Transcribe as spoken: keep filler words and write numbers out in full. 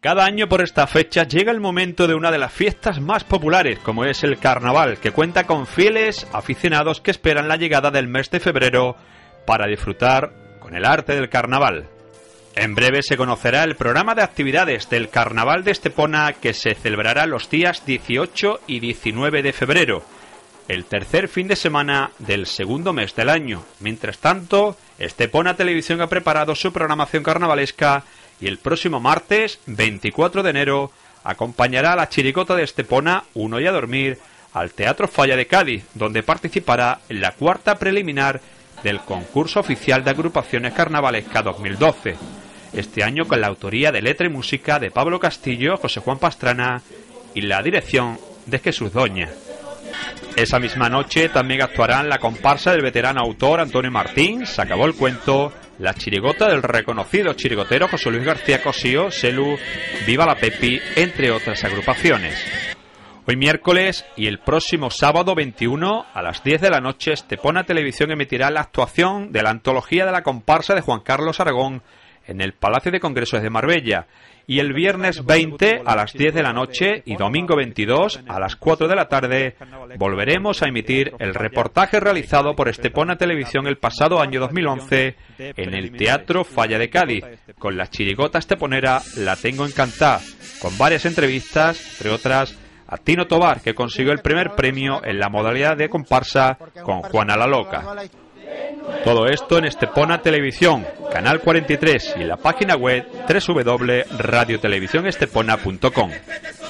Cada año por esta fecha llega el momento de una de las fiestas más populares, como es el Carnaval, que cuenta con fieles aficionados que esperan la llegada del mes de febrero para disfrutar con el arte del carnaval. En breve se conocerá el programa de actividades del Carnaval de Estepona, que se celebrará los días dieciocho y diecinueve de febrero, el tercer fin de semana del segundo mes del año. Mientras tanto, Estepona Televisión ha preparado su programación carnavalesca y el próximo martes, veinticuatro de enero, acompañará a la chirigota de Estepona, Uno y a dormir, al Teatro Falla de Cádiz, donde participará en la cuarta preliminar del concurso oficial de agrupaciones carnavalesca dos mil doce. Este año con la autoría de letra y música de Pablo Castillo, José Juan Pastrana y la dirección de Jesús Doña. Esa misma noche también actuarán la comparsa del veterano autor Antonio Martín, Se acabó el cuento, la chirigota del reconocido chirigotero José Luis García Cosío, Selu, Viva la Pepi, entre otras agrupaciones. Hoy miércoles y el próximo sábado veintiuno a las diez de la noche, Estepona Televisión emitirá la actuación de la antología de la comparsa de Juan Carlos Aragón en el Palacio de Congresos de Marbella, y el viernes veinte a las diez de la noche y domingo veintidós a las cuatro de la tarde volveremos a emitir el reportaje realizado por Estepona Televisión el pasado año dos mil once en el Teatro Falla de Cádiz, con la chirigota esteponera La Tengo Encantada, con varias entrevistas, entre otras a Tino Tobar, que consiguió el primer premio en la modalidad de comparsa con Juana la Loca. Todo esto en Estepona Televisión, Canal cuarenta y tres, y en la página web doble u doble u doble u punto radio televisión estepona punto com.